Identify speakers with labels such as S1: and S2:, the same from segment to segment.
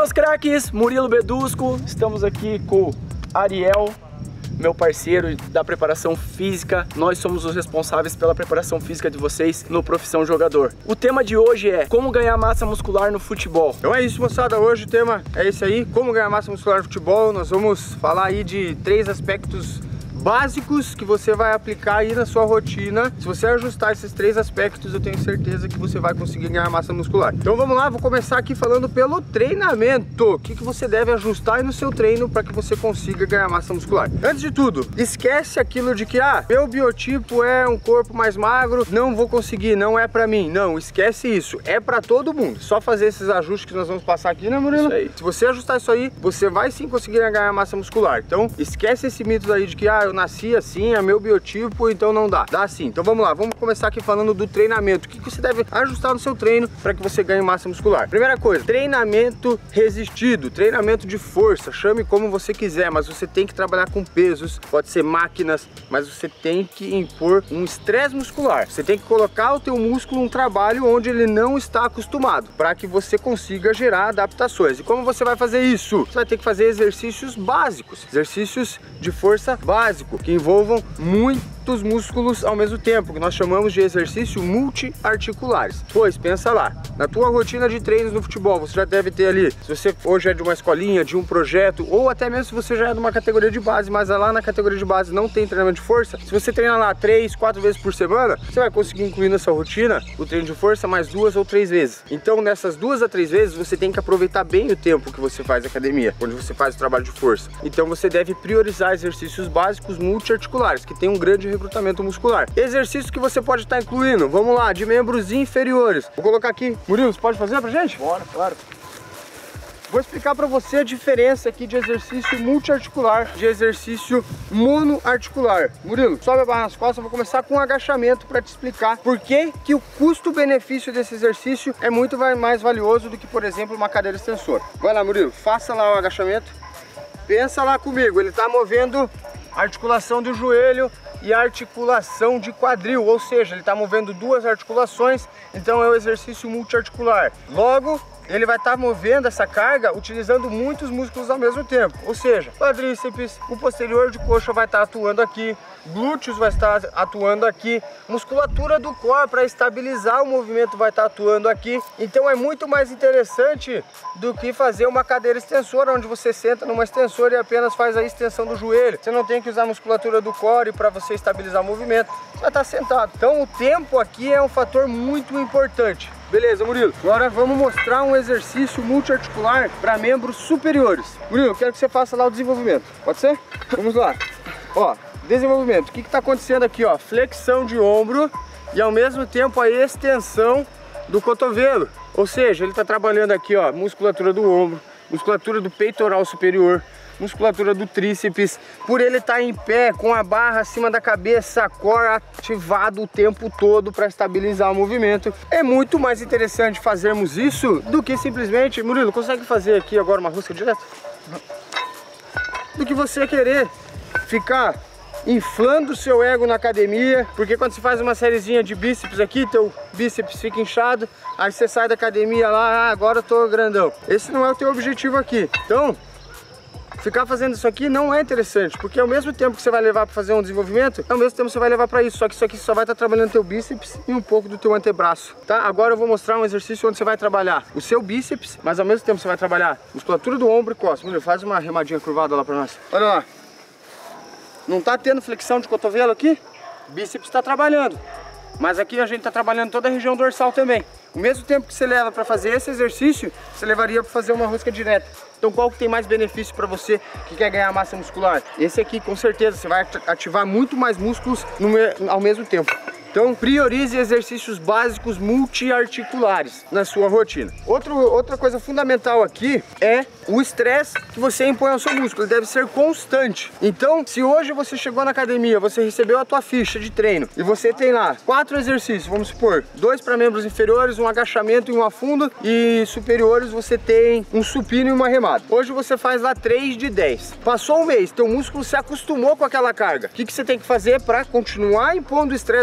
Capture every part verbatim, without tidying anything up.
S1: meus craques, Murilo Bedusco, estamos aqui com o Ariel, meu parceiro da preparação física. Nós somos os responsáveis pela preparação física de vocês no Profissão Jogador. O tema de hoje é como ganhar massa muscular no futebol.
S2: Então é isso, moçada, hoje o tema é esse aí, como ganhar massa muscular no futebol. Nós vamos falar aí de três aspectos básicos que você vai aplicar aí na sua rotina. Se você ajustar esses três aspectos, eu tenho certeza que você vai conseguir ganhar massa muscular. Então vamos lá, vou começar aqui falando pelo treinamento. O que, que você deve ajustar aí no seu treino para que você consiga ganhar massa muscular. Antes de tudo, esquece aquilo de que, ah, meu biotipo é um corpo mais magro, não vou conseguir, não é para mim. Não, esquece isso, é para todo mundo. Só fazer esses ajustes que nós vamos passar aqui, né, Murilo?
S1: Isso aí.
S2: Se você ajustar isso aí, você vai sim conseguir ganhar massa muscular. Então esquece esse mito aí de que, ah, eu nasci assim, é meu biotipo, então não dá. Dá sim. Então vamos lá, vamos começar aqui falando do treinamento. O que você deve ajustar no seu treino para que você ganhe massa muscular? Primeira coisa, treinamento resistido, treinamento de força, chame como você quiser, mas você tem que trabalhar com pesos, pode ser máquinas, mas você tem que impor um estresse muscular. Você tem que colocar o teu músculo num trabalho onde ele não está acostumado, para que você consiga gerar adaptações. E como você vai fazer isso? Você vai ter que fazer exercícios básicos, exercícios de força básico, que envolvam muitos músculos ao mesmo tempo, que nós chamamos de exercício multiarticulares. Pois, pensa lá, na tua rotina de treinos no futebol, você já deve ter ali, se você hoje é de uma escolinha, de um projeto, ou até mesmo se você já é de uma categoria de base, mas lá na categoria de base não tem treinamento de força, se você treinar lá três, quatro vezes por semana, você vai conseguir incluir nessa rotina o treino de força mais duas ou três vezes. Então, nessas duas a três vezes, você tem que aproveitar bem o tempo que você faz academia, onde você faz o trabalho de força. Então, você deve priorizar exercícios básicos multiarticulares, que tem um grande recrutamento muscular. Exercícios que você pode estar incluindo, vamos lá, de membros inferiores. Vou colocar aqui. Murilo, você pode fazer pra gente?
S1: Bora, claro.
S2: Vou explicar para você a diferença aqui de exercício multiarticular, de exercício monoarticular. Murilo, sobe a barra nas costas, eu vou começar com um agachamento para te explicar por que que o custo-benefício desse exercício é muito mais valioso do que, por exemplo, uma cadeira extensora. Vai lá, Murilo, faça lá o agachamento. Pensa lá comigo, ele está movendo a articulação do joelho e a articulação de quadril, ou seja, ele está movendo duas articulações, então é o exercício multiarticular. Logo, ele vai estar movendo essa carga utilizando muitos músculos ao mesmo tempo, ou seja, quadríceps, o posterior de coxa vai estar atuando aqui, glúteos vai estar atuando aqui, musculatura do core para estabilizar o movimento vai estar atuando aqui. Então é muito mais interessante do que fazer uma cadeira extensora, onde você senta numa extensora e apenas faz a extensão do joelho. Você não tem que usar a musculatura do core para você estabilizar o movimento, você vai estar sentado. Então o tempo aqui é um fator muito importante. Beleza, Murilo. Agora vamos mostrar um exercício multiarticular para membros superiores. Murilo, eu quero que você faça lá o desenvolvimento. Pode ser? Vamos lá. Ó, desenvolvimento. O que está acontecendo aqui? Ó, flexão de ombro e ao mesmo tempo a extensão do cotovelo. Ou seja, ele está trabalhando aqui, ó, musculatura do ombro, musculatura do peitoral superior, musculatura do tríceps, por ele estar em pé com a barra acima da cabeça, core ativado o tempo todo para estabilizar o movimento. É muito mais interessante fazermos isso do que simplesmente, Murilo, consegue fazer aqui agora uma rosca direta? Do que você querer ficar inflando o seu ego na academia, porque quando você faz uma sériezinha de bíceps aqui, teu bíceps fica inchado, aí você sai da academia lá, ah, agora eu tô grandão. Esse não é o teu objetivo aqui. Então, ficar fazendo isso aqui não é interessante, porque ao mesmo tempo que você vai levar para fazer um desenvolvimento, ao mesmo tempo você vai levar para isso, só que isso aqui só vai estar trabalhando teu bíceps e um pouco do teu antebraço, tá? Agora eu vou mostrar um exercício onde você vai trabalhar o seu bíceps, mas ao mesmo tempo você vai trabalhar musculatura do ombro e costas. Mulher, faz uma remadinha curvada lá para nós. Olha lá. Não tá tendo flexão de cotovelo aqui? O bíceps está trabalhando, mas aqui a gente está trabalhando toda a região dorsal também. O mesmo tempo que você leva para fazer esse exercício, você levaria para fazer uma rosca direta. Então qual que tem mais benefício para você que quer ganhar massa muscular? Esse aqui, com certeza, você vai ativar muito mais músculos no, ao mesmo tempo. Então priorize exercícios básicos multiarticulares na sua rotina. Outro, outra coisa fundamental aqui é o estresse que você impõe ao seu músculo. Ele deve ser constante. Então, se hoje você chegou na academia, você recebeu a tua ficha de treino e você tem lá quatro exercícios, vamos supor, dois para membros inferiores, um agachamento e um afundo, e superiores você tem um supino e uma remada. Hoje você faz lá três de dez. Passou um mês, teu músculo se acostumou com aquela carga. O que, que você tem que fazer para continuar impondo estresse à tua musculatura?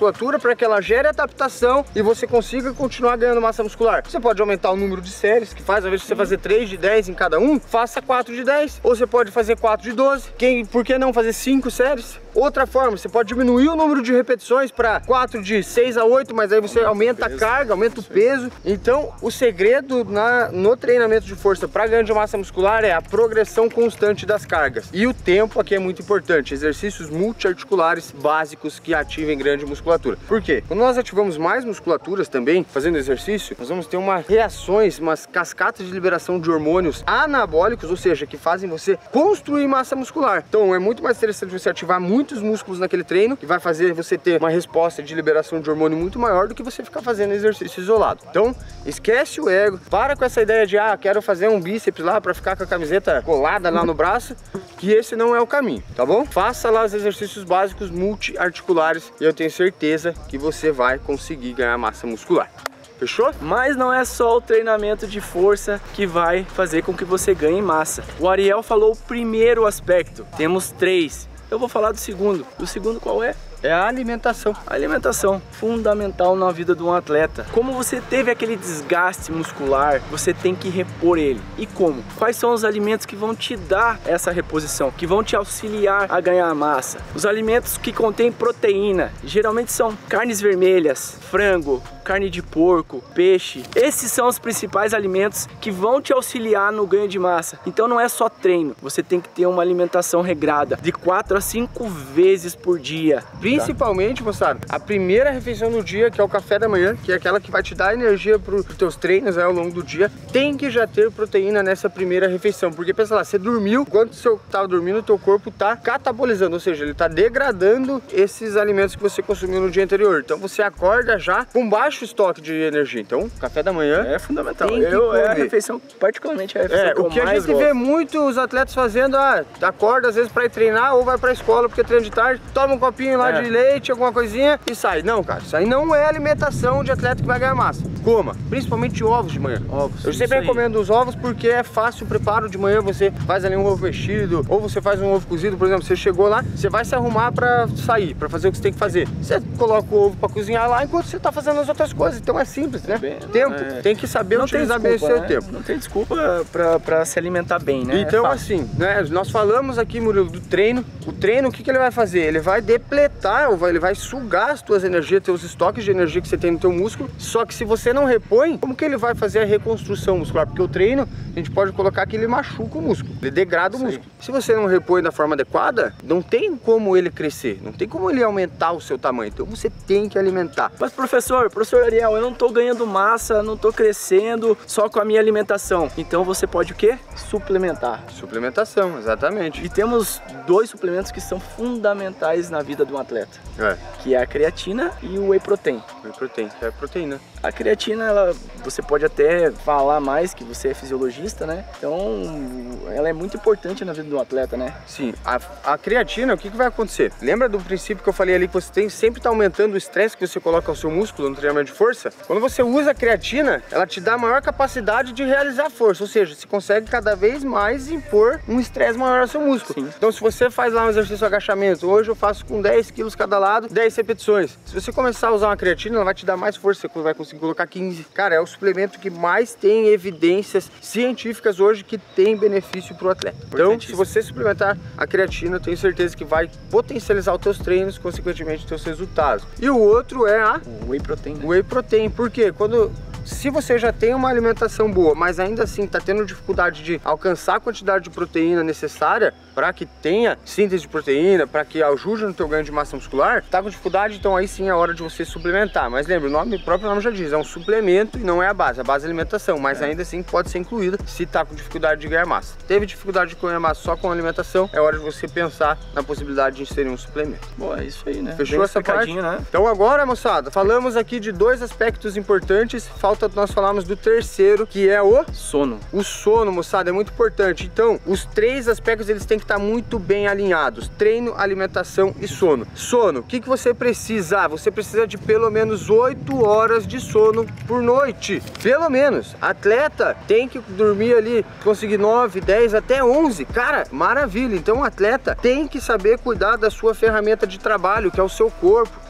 S2: musculatura para que ela gere adaptação e você consiga continuar ganhando massa muscular. Você pode aumentar o número de séries que faz, ao invés de você fazer três de dez em cada um, faça quatro de dez, ou você pode fazer quatro de doze. Quem, por que não fazer cinco séries? Outra forma, você pode diminuir o número de repetições para quatro de seis a oito, mas aí você aumenta a carga, aumenta o peso. Então, o segredo na, no treinamento de força para ganho de massa muscular é a progressão constante das cargas. E o tempo aqui é muito importante, exercícios multiarticulares básicos que ativem grande musculatura. Por quê? Quando nós ativamos mais musculaturas também, fazendo exercício, nós vamos ter umas reações, umas cascatas de liberação de hormônios anabólicos, ou seja, que fazem você construir massa muscular. Então, é muito mais interessante você ativar muito muitos músculos naquele treino, que vai fazer você ter uma resposta de liberação de hormônio muito maior do que você ficar fazendo exercício isolado. Então, esquece o ego, para com essa ideia de, ah, quero fazer um bíceps lá para ficar com a camiseta colada lá no braço, que esse não é o caminho, tá bom? Faça lá os exercícios básicos multiarticulares e eu tenho certeza que você vai conseguir ganhar massa muscular. Fechou?
S1: Mas não é só o treinamento de força que vai fazer com que você ganhe massa. O Ariel falou o primeiro aspecto, temos três. Eu vou falar do segundo. O segundo qual é?
S2: É a alimentação.
S1: A alimentação, fundamental na vida de um atleta. Como você teve aquele desgaste muscular, você tem que repor ele. E como? Quais são os alimentos que vão te dar essa reposição, que vão te auxiliar a ganhar massa? Os alimentos que contêm proteína, geralmente são carnes vermelhas, frango, carne de porco, peixe. Esses são os principais alimentos que vão te auxiliar no ganho de massa. Então não é só treino, você tem que ter uma alimentação regrada, de quatro a cinco vezes por dia.
S2: Principalmente, moçada, a primeira refeição do dia, que é o café da manhã, que é aquela que vai te dar energia para os teus treinos, né, ao longo do dia, tem que já ter proteína nessa primeira refeição. Porque pensa lá, você dormiu, enquanto você estava dormindo, o teu corpo está catabolizando, ou seja, ele está degradando esses alimentos que você consumiu no dia anterior. Então você acorda já com baixo estoque de energia. Então, café da manhã
S1: é fundamental.
S2: Tem que
S1: Eu, é a
S2: comer.
S1: refeição, particularmente a refeição
S2: é,
S1: que eu
S2: o que a
S1: mais
S2: gente
S1: gosto.
S2: vê muitos atletas fazendo, ah, acorda às vezes para ir treinar ou vai para a escola porque treina de tarde, toma um copinho lá
S1: É.
S2: de leite, alguma coisinha e sai. Não, cara, isso aí não é alimentação de atleta que vai ganhar massa. Coma, principalmente ovos de manhã.
S1: Ovos,
S2: Eu sempre recomendo os ovos porque é fácil o preparo de manhã. Você faz ali um ovo mexido ou você faz um ovo cozido, por exemplo. Você chegou lá, você vai se arrumar para sair, para fazer o que você tem que fazer. Você coloca o ovo para cozinhar lá enquanto você tá fazendo as outras coisas. Então é simples, né?
S1: Bem,
S2: tempo,
S1: é.
S2: tem que saber
S1: Não
S2: utilizar
S1: tem desculpa,
S2: bem o seu
S1: né?
S2: tempo.
S1: Não tem desculpa para se alimentar bem, né?
S2: Então
S1: É fácil.
S2: assim, né, nós falamos aqui, Murilo, do treino. O treino, o que, que ele vai fazer? Ele vai depletar, ou vai, ele vai sugar as tuas energias, teus estoques de energia que você tem no teu músculo. Só que se você não repõe, como que ele vai fazer a reconstrução muscular? Porque o treino, a gente pode colocar que ele machuca o músculo, ele degrada o
S1: Isso
S2: músculo. Aí. Se você não repõe da forma adequada, não tem como ele crescer, não tem como ele aumentar o seu tamanho. Então você tem que alimentar.
S1: Mas professor, professor Ariel, eu não tô ganhando massa, não tô crescendo só com a minha alimentação. Então você pode o quê? Suplementar.
S2: Suplementação, exatamente.
S1: E temos dois suplementos que são fundamentais na vida de um atleta,
S2: É,
S1: que é a creatina e o whey protein.
S2: whey protein, é proteína.
S1: A creatina, ela, você pode até falar mais que você é fisiologista, né? Então, ela é muito importante na vida do atleta, né?
S2: Sim, a, a creatina, o que, que vai acontecer? Lembra do princípio que eu falei ali que você tem sempre tá aumentando o estresse que você coloca ao seu músculo no treinamento de força? Quando você usa a creatina, ela te dá maior capacidade de realizar força, ou seja, você consegue cada vez mais impor um estresse maior ao seu músculo.
S1: Sim.
S2: Então, se você faz lá um exercício de agachamento, hoje eu faço com dez quilos cada lado, dez repetições. Se você começar a usar uma creatina, ela vai te dar mais força, você vai conseguir colocar quinze. Cara, é o suplemento que mais tem evidências científicas hoje que tem benefício para o atleta. Então, se você suplementar a creatina, eu tenho certeza que vai potencializar os teus treinos, consequentemente os teus resultados. E o outro é a
S1: O whey protein.
S2: whey protein. Por quê? Quando se você já tem uma alimentação boa, mas ainda assim está tendo dificuldade de alcançar a quantidade de proteína necessária para que tenha síntese de proteína, para que ajude no teu ganho de massa muscular, tá com dificuldade, então aí sim é hora de você suplementar. Mas lembra, o nome, o próprio nome já diz, é um suplemento e não é a base, a base é a alimentação, mas é. ainda assim pode ser incluída se tá com dificuldade de ganhar massa. Teve dificuldade de ganhar massa só com a alimentação, é hora de você pensar na possibilidade de inserir um suplemento.
S1: Boa, é isso aí, né?
S2: Fechou
S1: Bem
S2: essa parte?
S1: né?
S2: Então agora, moçada, falamos aqui de dois aspectos importantes, falta nós falarmos do terceiro, que é o
S1: sono.
S2: O sono, moçada, é muito importante. Então, os três aspectos eles têm que estar muito bem alinhados: treino, alimentação e sono. Sono, o que, que você precisa? Você precisa de pelo menos oito horas de sono por noite. Pelo menos. Atleta tem que dormir ali, conseguir nove, dez, até onze. Cara, maravilha. Então, o atleta tem que saber cuidar da sua ferramenta de trabalho, que é o seu corpo.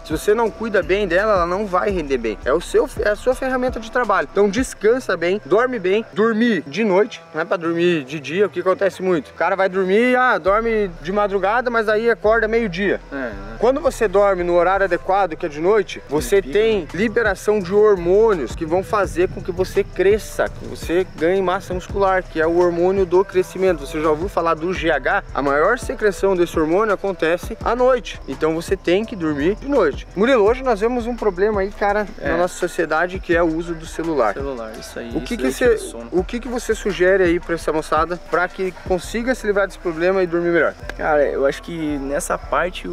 S2: Se você não cuida bem dela, ela não vai render bem. É, o seu, é a sua ferramenta de trabalho. Então descansa bem, dorme bem, dormir de noite, não é pra dormir de dia, o que acontece muito. O cara vai dormir, ah, dorme de madrugada, mas aí acorda meio-dia. É, né? Quando você dorme no horário adequado, que é de noite, você tem liberação de hormônios que vão fazer com que você cresça, que você ganhe massa muscular, que é o hormônio do crescimento. Você já ouviu falar do G H? A maior secreção desse hormônio acontece à noite. Então você tem que dormir de noite. Murilo, hoje nós vemos um problema aí, cara, é. na nossa sociedade, que é o uso do celular.
S1: Celular, isso aí.
S2: O que,
S1: isso
S2: que, você, o que, que você sugere aí pra essa moçada pra que consiga se livrar desse problema e dormir melhor?
S1: Cara, eu acho que nessa parte o,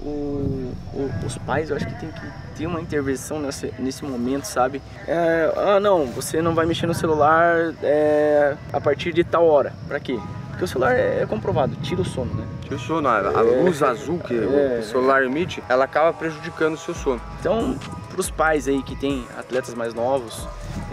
S1: o, o, os pais, eu acho que tem que ter uma intervenção nesse, nesse momento, sabe? É, ah, não, você não vai mexer no celular é, a partir de tal hora. Pra quê? Porque o celular é comprovado, tira o sono, né?
S2: Tira o sono, a, a luz é, azul que é, o celular emite, ela acaba prejudicando o seu sono.
S1: Então, pros pais aí que tem atletas mais novos,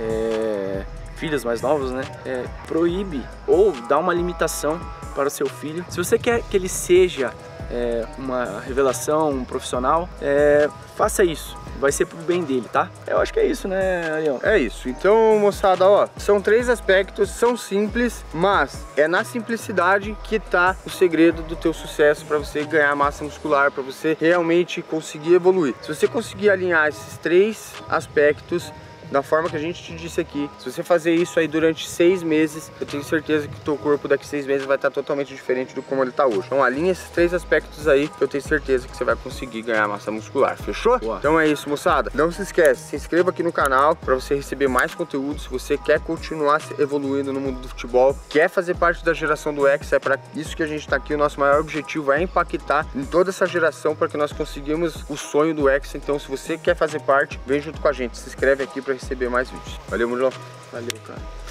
S1: é, filhos mais novos, né? É, proíbe ou dá uma limitação para o seu filho. Se você quer que ele seja é, uma revelação, um profissional, é, faça isso. Vai ser pro bem dele, tá? Eu acho que é isso, né, Ariel?
S2: É isso. Então, moçada, ó, são três aspectos, são simples, mas é na simplicidade que tá o segredo do teu sucesso para você ganhar massa muscular, para você realmente conseguir evoluir. Se você conseguir alinhar esses três aspectos da forma que a gente te disse aqui, se você fazer isso aí durante seis meses, eu tenho certeza que o teu corpo daqui a seis meses vai estar totalmente diferente do como ele está hoje. Então alinha esses três aspectos aí, que eu tenho certeza que você vai conseguir ganhar massa muscular, fechou? Boa. Então é isso, moçada. Não se esquece, se inscreva aqui no canal para você receber mais conteúdo. Se você quer continuar evoluindo no mundo do futebol, quer fazer parte da geração do X, é para isso que a gente está aqui. O nosso maior objetivo é impactar em toda essa geração para que nós conseguimos o sonho do X. Então se você quer fazer parte, vem junto com a gente, se inscreve aqui para receber mais vídeos. Valeu, Murilão.
S1: Valeu, cara.